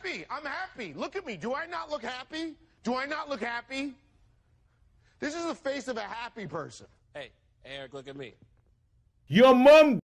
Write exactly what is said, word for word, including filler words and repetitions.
happy. I'm happy. Look at me. Do I not look happy? Do I not look happy? This is the face of a happy person. Hey, Eric, look at me. Your mom